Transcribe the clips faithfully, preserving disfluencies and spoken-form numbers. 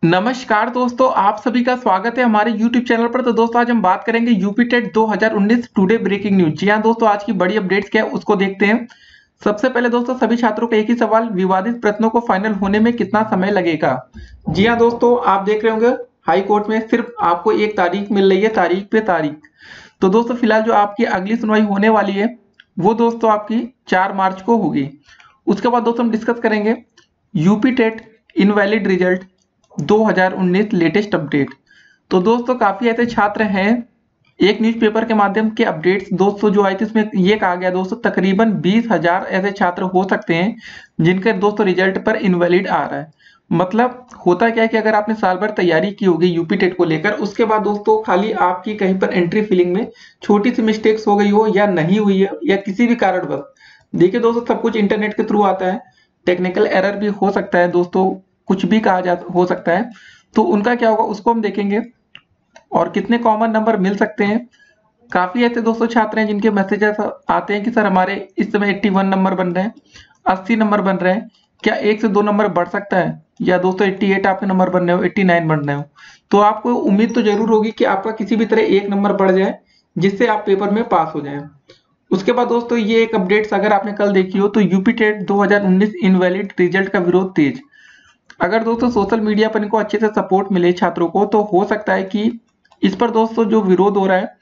नमस्कार दोस्तों, आप सभी का स्वागत है हमारे यूट्यूब चैनल पर। तो दोस्तों आज हम बात करेंगे यूपी टेट दो हज़ार उन्नीस टुडे ब्रेकिंग न्यूज। जी हाँ दोस्तों, आज की बड़ी अपडेट्स क्या है उसको देखते हैं। सबसे पहले दोस्तों सभी छात्रों का एक ही सवाल, विवादित प्रश्नों को फाइनल होने में कितना समय लगेगा। जी हाँ दोस्तों, आप देख रहे होंगे हाई कोर्ट में सिर्फ आपको एक तारीख मिल रही है, तारीख पे तारीख। तो दोस्तों फिलहाल जो आपकी अगली सुनवाई होने वाली है वो दोस्तों आपकी चार मार्च को होगी। उसके बाद दोस्तों हम डिस्कस करेंगे यूपी टेट इनवैलिड रिजल्ट दो हज़ार उन्नीस लेटेस्ट अपडेट। तो दोस्तों काफी ऐसे छात्र हैं, एक न्यूज़पेपर के माध्यम के अपडेट्स दोस्तों जो आई थी उसमें ये कहा गया दोस्तों तकरीबन बीस हजार ऐसे छात्र हो सकते हैं जिनके दोस्तों रिजल्ट पर इनवैलिड आ रहा है। मतलब होता क्या है कि अगर आपने साल भर तैयारी की होगी यूपी टेट को लेकर, उसके बाद दोस्तों खाली आपकी कहीं पर एंट्री फिलिंग में छोटी सी मिस्टेक्स हो गई हो या नहीं हुई है या किसी भी कारणवश, देखिए दोस्तों सब कुछ इंटरनेट के थ्रू आता है, टेक्निकल एरर भी हो सकता है दोस्तों, कुछ भी कहा जा हो सकता है। तो उनका क्या होगा उसको हम देखेंगे और कितने कॉमन नंबर मिल सकते हैं। काफी ऐसे दोस्तों छात्र हैं जिनके मैसेजेस आते हैं कि सर हमारे इस समय इक्यासी नंबर बन रहे हैं, अस्सी नंबर बन रहे हैं, क्या एक से दो नंबर बढ़ सकता है, या दोस्तों अट्ठासी आपके नंबर बन रहे हो, नवासी बन रहे हो। तो आपको उम्मीद तो जरूर होगी कि आपका किसी भी तरह एक नंबर बढ़ जाए जिससे आप पेपर में पास हो जाए। उसके बाद दोस्तों ये एक अपडेट्स अगर आपने कल देखी हो तो यूपी टेट दो हज़ार उन्नीस इनवैलिड रिजल्ट का विरोध तेज। अगर दोस्तों सोशल मीडिया पर इनको अच्छे से सपोर्ट मिले छात्रों को तो हो सकता है कि इस पर दोस्तों जो विरोध हो रहा है,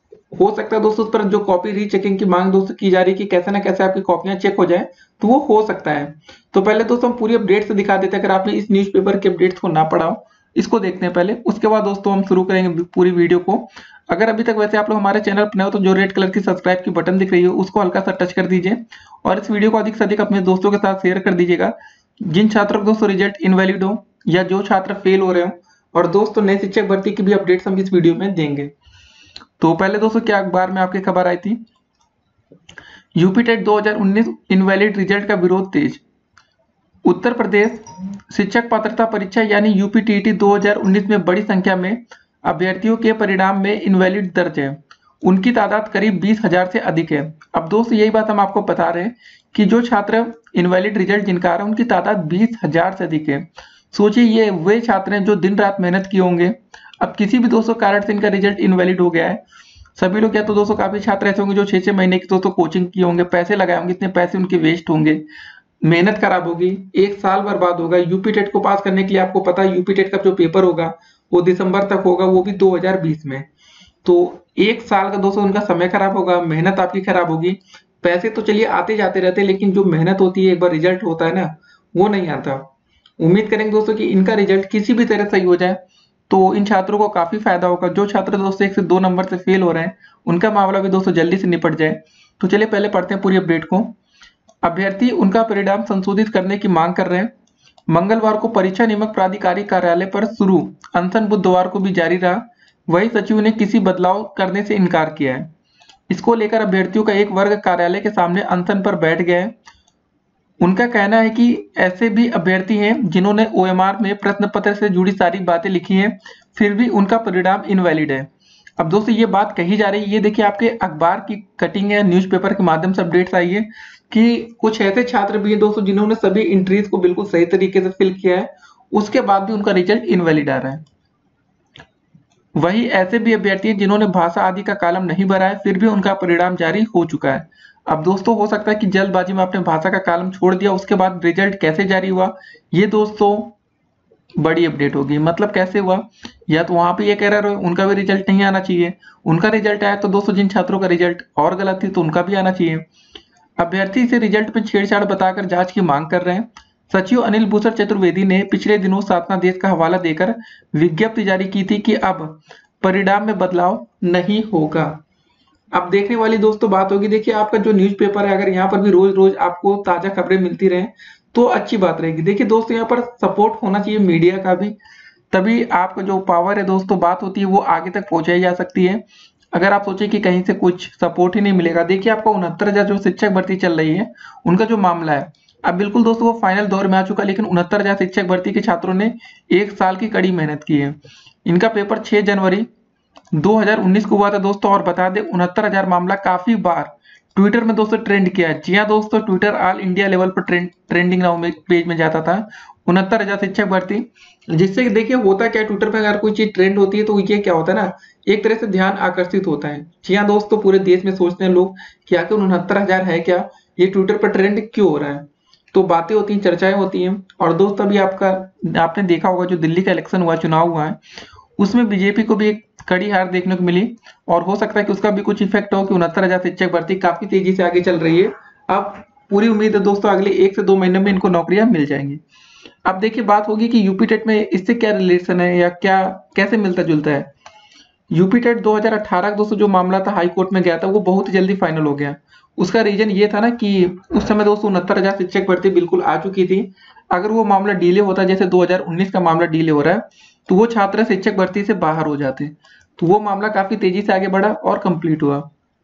हो सकता है दोस्तों उस पर जो कॉपी रीचेकिंग की मांग दोस्तों की जा रही है कि कैसे ना कैसे आपकी कॉपियां चेक हो जाए, तो वो हो सकता है। तो पहले दोस्तों हम पूरी अपडेट्स दिखा देते हैं, अगर आपने इस न्यूज़पेपर के अपडेट्स को ना पढ़ा हो इसको देखते हैं पहले, उसके बाद दोस्तों हम शुरू करेंगे पूरी वीडियो को। अगर अभी तक वैसे आप लोग हमारे चैनल पर नए हो तो जो रेड कलर की सब्सक्राइब की बटन दिख रही है उसको हल्का सा टच कर दीजिए और इस वीडियो को अधिक से अधिक अपने दोस्तों के साथ शेयर कर दीजिएगा जिन छात्रों को दोस्तों रिजल्ट इनवैलिड हो या जो छात्र फेल हो रहे हो। और दोस्तों नए शिक्षक भर्ती की भी अपडेट्स हम इस वीडियो में देंगे। तो पहले दोस्तों क्या अखबार में आपकी खबर आई थी, यूपी टेट दो हज़ार उन्नीस इनवैलिड रिजल्ट का विरोध तेज। उत्तर प्रदेश शिक्षक पात्रता परीक्षा यानी यूपी टीईटी दो हज़ार उन्नीस में बड़ी संख्या में अभ्यर्थियों के परिणाम में इनवैलिड दर्ज है। उनकी तादाद करीब बीस हजार से अधिक है। अब दोस्तों यही बात हम आपको बता रहे हैं कि जो छात्र इनवैलिड रिजल्ट जिनका आ रहा है उनकी तादाद बीस हजार से अधिक है। सोचिए ये वे छात्र हैं जो दिन रात मेहनत किए होंगे, अब किसी भी दोस्तों कारण से इनका रिजल्ट इनवैलिड हो गया है। सभी लोग या तो दोस्तों काफी छात्र ऐसे होंगे जो छह छह महीने की दोस्तों कोचिंग किए होंगे, पैसे लगाए होंगे, इतने पैसे उनके वेस्ट होंगे, मेहनत खराब होगी, एक साल बर्बाद होगा। यूपी टेट को पास करने के लिए आपको पता है यूपी टेट का जो पेपर होगा वो दिसंबर तक होगा, वो भी दो हज़ार बीस में। तो एक साल का दोस्तों उनका समय खराब होगा, मेहनत आपकी खराब होगी। पैसे तो चलिए आते जाते रहते हैं लेकिन जो मेहनत होती है एक बार रिजल्ट होता है ना वो नहीं आता। उम्मीद करेंगे दोस्तों कि इनका रिजल्ट किसी भी तरह सही हो जाए तो इन छात्रों को काफी फायदा होगा। जो छात्र दोस्तों एक से दो नंबर से फेल हो रहे हैं उनका मामला भी दोस्तों जल्दी से निपट जाए। तो चलिए पहले पढ़ते हैं पूरी अपडेट को। अभ्यर्थी उनका परिणाम संशोधित करने की मांग कर रहे हैं। मंगलवार को परीक्षा नियामक प्राधिकारी कार्यालय पर शुरू अनशन बुधवार को भी जारी रहा। वही सचिव ने किसी बदलाव करने से इनकार किया है। इसको लेकर अभ्यर्थियों का एक वर्ग कार्यालय के सामने अनशन पर बैठ गया है। उनका कहना है कि ऐसे भी अभ्यर्थी हैं जिन्होंने ओएमआर में प्रश्न पत्र से जुड़ी सारी बातें लिखी हैं, फिर भी उनका परिणाम इनवैलिड है। अब दोस्तों ये बात कही जा रही है, ये देखिए आपके अखबार की कटिंग है, न्यूज़पेपर के माध्यम से अपडेट्स आई है कि कुछ ऐसे छात्र भी हैं दोस्तों जिन्होंने सभी एंट्रीज को बिल्कुल सही तरीके से फिल किया है, उसके बाद भी उनका रिजल्ट इनवैलिड आ रहा है। वही ऐसे भी अभ्यर्थी हैं जिन्होंने भाषा आदि का कॉलम नहीं भरा है, फिर भी उनका परिणाम जारी हो चुका है। अब दोस्तों हो सकता है कि जल्दबाजी में आपने भाषा का कॉलम छोड़ दिया, उसके बाद रिजल्ट कैसे जारी हुआ ये दोस्तों बड़ी अपडेट होगी। मतलब कैसे हुआ, या तो वहां पे एक एरर हो, उनका भी रिजल्ट नहीं आना चाहिए, उनका रिजल्ट आया तो दोस्तों जिन छात्रों का रिजल्ट और गलत थी तो उनका भी आना चाहिए। अभ्यर्थी से रिजल्ट में छेड़छाड़ बताकर जांच की मांग कर रहे हैं। सचिव अनिल भूषण चतुर्वेदी ने पिछले दिनों साधना देश का हवाला देकर विज्ञप्ति जारी की थी कि अब परिणाम में बदलाव नहीं होगा। अब देखने वाली दोस्तों बात होगी, देखिए आपका जो न्यूज़पेपर है अगर यहाँ पर भी रोज रोज आपको ताजा खबरें मिलती रहे तो अच्छी बात रहेगी। देखिए दोस्तों यहाँ पर सपोर्ट होना चाहिए मीडिया का भी, तभी आपका जो पावर है दोस्तों बात होती है वो आगे तक पहुंचाई जा सकती है। अगर आप सोचे कि कहीं से कुछ सपोर्ट ही नहीं मिलेगा, देखिए आपका उनहत्तर हजार जो शिक्षक भर्ती चल रही है उनका जो मामला है अब बिल्कुल दोस्तों वो फाइनल दौर में आ चुका है, लेकिन उनहत्तर हजार शिक्षक भर्ती के छात्रों ने एक साल की कड़ी मेहनत की है। इनका पेपर छह जनवरी दो हज़ार उन्नीस को हुआ था दोस्तों। और बता दें उनहत्तर हजार मामला काफी बार ट्विटर में दोस्तों ट्रेंड किया है। जी हाँ दोस्तों, ट्विटर ऑल इंडिया लेवल पर ट्रेंड ट्रेंडिंग नाउ में पेज में जाता था उनहत्तर हजार शिक्षक भर्ती। जिससे देखिए होता क्या है, ट्विटर पे अगर कोई चीज ट्रेंड होती है तो ये क्या होता है ना, एक तरह से ध्यान आकर्षित होता है। जी हाँ दोस्तों, पूरे देश में सोचते हैं लोग कि आखिर उनहत्तर हजार है क्या, ये ट्विटर पर ट्रेंड क्यों हो रहा है। तो बातें होती हैं, चर्चाएं होती हैं। और दोस्त अभी आपका आपने देखा होगा जो दिल्ली का इलेक्शन हुआ, चुनाव हुआ है, उसमें बीजेपी को भी एक कड़ी हार देखने को मिली। और हो सकता है कि उसका भी कुछ इफेक्ट हो कि उनहत्तर हजार शिक्षक भर्ती काफी तेजी से आगे चल रही है। अब पूरी उम्मीद है दोस्तों अगले एक से दो महीने में इनको नौकरियां मिल जाएंगी। अब देखिए बात होगी कि यूपी टेट में इससे क्या रिलेशन है या क्या कैसे मिलता जुलता है। यूपी टेट दो हज़ार अठारह दोस्तों जो मामला था हाई कोर्ट में गया था, वो बहुत ही जल्दी फाइनल हो गया। उसका रीजन ये था ना कि उस समय दोस्तों उनहत्तर हजार शिक्षक भर्ती बिल्कुल आ चुकी थी। अगर वो मामला डिले होता, जैसे दो हज़ार उन्नीस का मामला डिले हो रहा है, तो वो छात्र शिक्षक भर्ती से बाहर हो जाते। तो वो मामला काफी तेजी से आगे बढ़ा और कंप्लीट हुआ।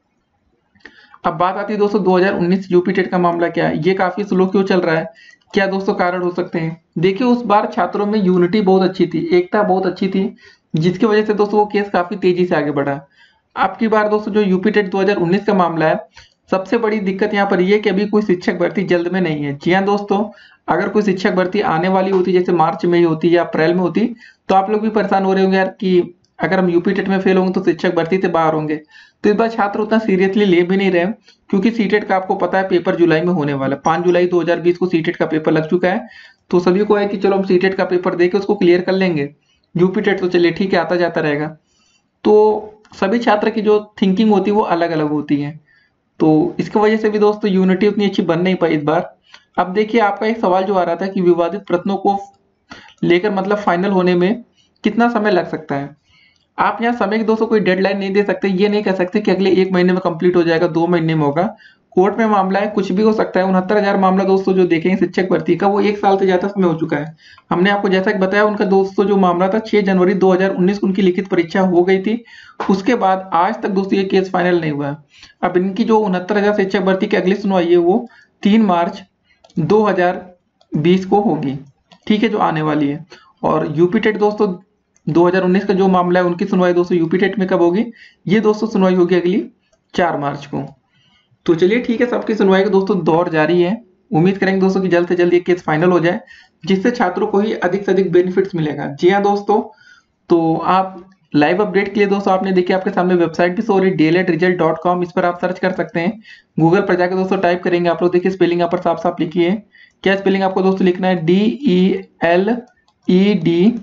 अब बात आती है दोस्तों दो हज़ार उन्नीस यूपी टेट का मामला क्या है, ये काफी स्लो क्यों चल रहा है, क्या दोस्तों कारण हो सकते हैं। देखिए उस बार छात्रों में यूनिटी बहुत अच्छी थी, एकता बहुत अच्छी थी, जिसकी वजह से दोस्तों वो केस काफी तेजी से आगे बढ़ा। अब की बार दोस्तों जो यूपी टेट दो हज़ार उन्नीस का मामला है, सबसे बड़ी दिक्कत यहाँ पर ये कि अभी कोई शिक्षक भर्ती जल्द में नहीं है। जी हाँ दोस्तों, अगर कोई शिक्षक भर्ती आने वाली होती, जैसे मार्च में ही होती या अप्रैल में होती, तो आप लोग भी परेशान हो रहे होंगे यार कि अगर हम यूपी टेट में फेल होंगे तो शिक्षक भर्ती से बाहर होंगे। तो इस बार छात्र उतना सीरियसली ले भी नहीं रहे, क्योंकि सीटेट का आपको पता है पेपर जुलाई में होने वाला है। पाँच जुलाई दो हज़ार बीस को सीटेट का पेपर लग चुका है। तो सभी को है कि चलो हम सीटेट का पेपर देके उसको क्लियर कर लेंगे, यूपी टेट तो चलिए ठीक है आता जाता रहेगा। तो सभी छात्र की जो थिंकिंग होती है वो अलग अलग होती है। तो इसकी वजह से भी दोस्तों यूनिटी उतनी अच्छी बन नहीं पाई इस बार। अब देखिए आपका एक सवाल जो आ रहा था कि विवादित प्रश्नों को लेकर मतलब फाइनल होने में कितना समय लग सकता है। आप यहाँ समय की दोस्तों कोई डेडलाइन नहीं दे सकते, ये नहीं कह सकते कि अगले एक महीने में कंप्लीट हो जाएगा, दो महीने में होगा। कोर्ट में मामला है, कुछ भी हो सकता है। उनहत्तर हजार मामला दोस्तों जो देखेंगे शिक्षक भर्ती का, वो एक साल से ज्यादा समय हो चुका है। हमने आपको जैसा कि बताया उनका दोस्तों जो मामला था छह जनवरी दो हज़ार उन्नीस को उनकी लिखित परीक्षा हो गई थी। उसके बाद आज तक दोस्तों ये केस फाइनल नहीं हुआ। अब इनकी जो उनहत्तर हजार शिक्षक भर्ती की अगली सुनवाई है वो तीन मार्च दो हज़ार बीस को होगी, ठीक है, जो आने वाली है। और यूपी टेट दोस्तों दो हज़ार उन्नीस का जो मामला है उनकी सुनवाई दोस्तों यूपी टेट में कब होगी, ये दोस्तों सुनवाई होगी अगली चार मार्च को। तो चलिए ठीक है, सबकी सुनवाई का दोस्तों दौर जारी है। उम्मीद करेंगे दोस्तों कि जल्द से जल्द ये केस फाइनल हो जाए, जिससे छात्रों को ही अधिक से अधिक बेनिफिट्स मिलेगा। जी हाँ दोस्तों, तो आप लाइव अपडेट के लिए दोस्तों आपने देखिए आपके सामने वेबसाइट भी शो हो रही है D L Ed result dot com, इस पर आप सर्च कर सकते हैं। गूगल पर जाकर दोस्तों टाइप करेंगे आप लोग, देखिए स्पेलिंग यहाँ पर साफ साफ लिखी है। क्या स्पेलिंग आपको दोस्तों लिखना है, D E L E D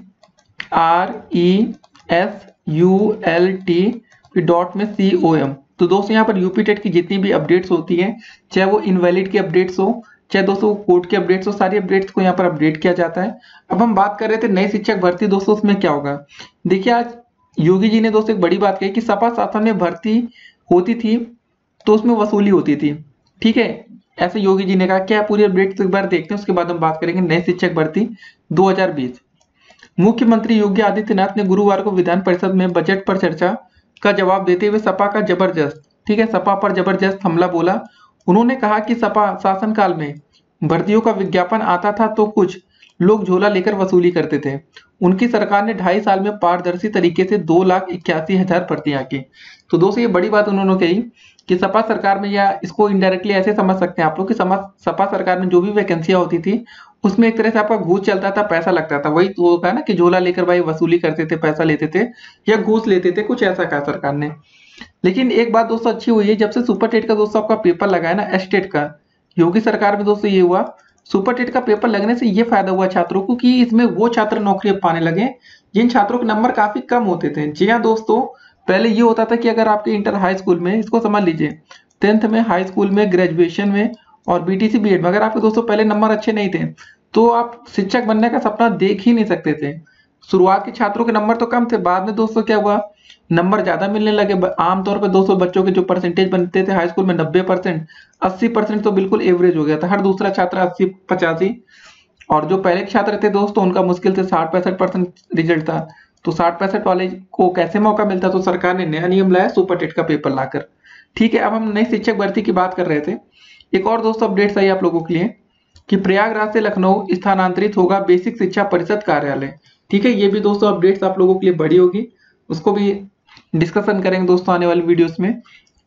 R E S U L T dot में सी ओ एम। तो दोस्तों यहाँ पर यूपी टेट की जितनी भी अपडेट्स होती हैं, चाहे वो इनवैलिड की अपडेट्स हो, चाहे दोस्तों कोर्ट की अपडेट्स हो, सारी अपडेट्स को यहाँ पर अपडेट किया जाता है। अब हम बात कर रहे थे नई शिक्षक भर्ती दोस्तों, उसमें क्या होगा। देखिए आज योगी जी ने दोस्तों एक बड़ी बात कही कि सपा शासन में भर्ती होती थी तो उसमें वसूली होती थी, ठीक है, ऐसे योगी जी ने कहा। क्या पूरी अपडेट एक बार देखते हैं, उसके बाद हम बात करेंगे नई शिक्षक भर्ती दो हज़ार बीस। मुख्यमंत्री योगी आदित्यनाथ ने गुरुवार को विधान परिषद में बजट पर चर्चा का जवाब देते हुए सपा का जबरदस्त, ठीक है, सपा पर जबरदस्त हमला बोला। उन्होंने कहा कि सपा शासनकाल में भर्तियों का विज्ञापन आता था तो कुछ लोग झोला लेकर वसूली करते थे। उनकी सरकार ने ढाई साल में पारदर्शी तरीके से दो लाख इक्यासी हजार भर्तियां की। तो दोस्तों ये बड़ी बात उन्होंने कही कि सपा सरकार में, या इसको इनडायरेक्टली ऐसे समझ सकते हैं आप लोग कि सपा सरकार में जो भी वैकेंसियां होती थी उसमें एक तरह से आपका घूस चलता था, पैसा लगता था। वही तो होगा ना कि झोला लेकर भाई वसूली करते थे, पैसा लेते थे या घूस लेते थे, कुछ ऐसा कहा सरकार ने। लेकिन एक बात दोस्तों अच्छी हुई है, जब से सुपर टेट का दोस्तों आपका पेपर लगा है ना एस्टेट का, योगी सरकार में दोस्तों ये हुआ, सुपर टेट का पेपर लगने से ये फायदा हुआ छात्रों को कि इसमें वो छात्र नौकरी पाने लगे जिन छात्रों के नंबर काफी कम होते थे। जी हाँ दोस्तों, पहले ये होता था कि अगर आपके इंटर हाई स्कूल में, इसको समझ लीजिए, टेंथ में, हाई स्कूल में, ग्रेजुएशन में और बीटीसी बीएड में अगर आपके दोस्तों पहले नंबर अच्छे नहीं थे तो आप शिक्षक बनने का सपना देख ही नहीं सकते थे। शुरुआत के छात्रों के नंबर तो कम थे, बाद में दोस्तों क्या हुआ, नंबर ज्यादा मिलने लगे। आमतौर पर दोस्तों बच्चों के जो परसेंटेज बनते थे हाई स्कूल में नब्बे परसेंट, अस्सी परसेंट तो बिल्कुल एवरेज हो गया था। हर दूसरा छात्र अस्सी पचासी, और जो पहले के छात्र थे दोस्तों उनका मुश्किल से साठ पैंसठ परसेंट रिजल्ट था। तो साठ पैंसठ वाले को कैसे मौका मिलता, तो सरकार ने नया नियम लाया सुपर टेट का पेपर लाकर। ठीक है, अब हम नई शिक्षक भर्ती की बात कर रहे थे। एक और दोस्तों अपडेट आई आप लोगों के लिए कि प्रयागराज से लखनऊ स्थानांतरित होगा बेसिक शिक्षा परिषद कार्यालय। ठीक है, ये भी दोस्तों अपडेट्स आप लोगों के लिए बड़ी होगी, उसको भी डिस्कशन करेंगे दोस्तों आने वाली वीडियोस में।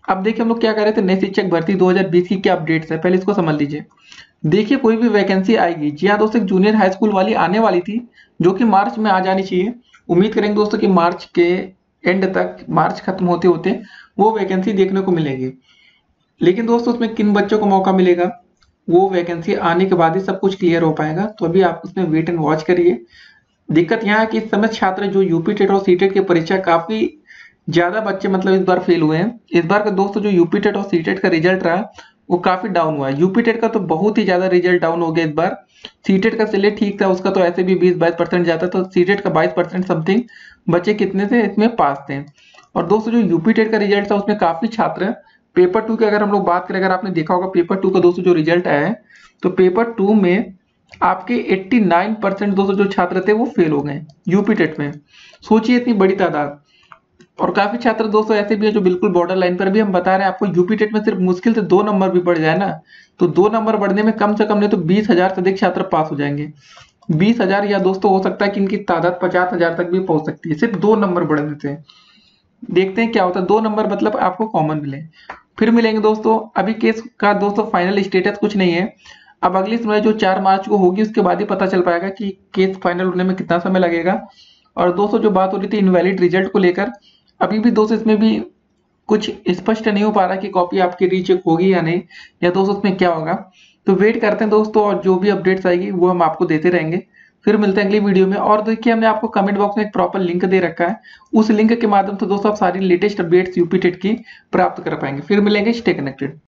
अब देखिए हम लोग क्या कर रहे थे, नए शिक्षक भर्ती दो हज़ार बीस की क्या अपडेट्स है, पहले इसको समझ लीजिए। देखिए कोई भी वैकेंसी आएगी, जी हाँ दोस्तों, एक जूनियर हाई स्कूल वाली आने वाली थी जो कि मार्च में आ जानी चाहिए। उम्मीद करेंगे दोस्तों कि मार्च के एंड तक, मार्च खत्म होते होते वो वैकेंसी देखने को मिलेगी। लेकिन दोस्तों उसमें किन बच्चों को मौका मिलेगा, वो वैकेंसी आने के बाद ही सब कुछ क्लियर हो पाएगा। तो अभी आप उसमें वेट एंड वॉच करिए। दिक्कत यहाँ है कि इस समय छात्र जो यूपी टेट और सी टेट की परीक्षा, काफी ज्यादा बच्चे मतलब इस बार फेल हुए हैं। इस बार का दोस्तों जो यूपी टेट और सी टेट का रिजल्ट रहा वो काफी डाउन हुआ है। यूपी टेट का तो बहुत ही ज्यादा रिजल्ट डाउन हो गया इस बार। सी टेट का चलिए ठीक था, उसका तो ऐसे भी बीस बाईस परसेंट जाता, तो सी टेट का बाईस परसेंट समथिंग बच्चे कितने थे इसमें पास थे। और दोस्तों जो यूपी टेट का रिजल्ट था उसमें काफी छात्र, पेपर टू की अगर हम लोग बात करें, अगर आपने देखा होगा पेपर टू का दोस्तों जो रिजल्ट आया है, तो पेपर टू में आपके नवासी परसेंट दोस्तों जो छात्र थे वो फेल हो गए यूपी टेट में। सोचिए इतनी बड़ी तादाद। और काफी छात्र दोस्तों ऐसे भी है जो बिल्कुल बॉर्डर लाइन पर भी, हम बता रहे हैं आपको यूपी टेट में सिर्फ मुश्किल से दो नंबर भी बढ़ जाए ना, तो दो नंबर बढ़ने में कम से कम नहीं तो बीस हजार से अधिक छात्र पास हो जाएंगे। बीस हजार या दोस्तों हो सकता है कि इनकी तादाद पचास हजार तक भी पहुंच सकती है, सिर्फ दो नंबर बढ़ने से। देखते हैं क्या होता है, दो नंबर मतलब आपको कॉमन मिले। फिर मिलेंगे दोस्तों। अभी केस का दोस्तों फाइनल स्टेटस कुछ नहीं है। अब अगली सुनवाई जो चार मार्च को होगी उसके बाद ही पता चल पाएगा कि केस फाइनल होने में कितना समय लगेगा। और दोस्तों जो बात हो रही थी इनवैलिड रिजल्ट को लेकर, अभी भी दोस्तों इसमें भी कुछ स्पष्ट नहीं हो पा रहा कि कॉपी आपकी रीचेक होगी या नहीं, या दोस्तों उसमें क्या होगा। तो वेट करते हैं दोस्तों, और जो भी अपडेट्स आएगी वो हम आपको देते रहेंगे। फिर मिलते हैं अगली वीडियो में। और देखिए हमने आपको कमेंट बॉक्स में एक प्रॉपर लिंक दे रखा है, उस लिंक के माध्यम से दोस्तों आप सारी लेटेस्ट अपडेट्स यूपी टेट की प्राप्त कर पाएंगे। फिर मिलेंगे, स्टे कनेक्टेड।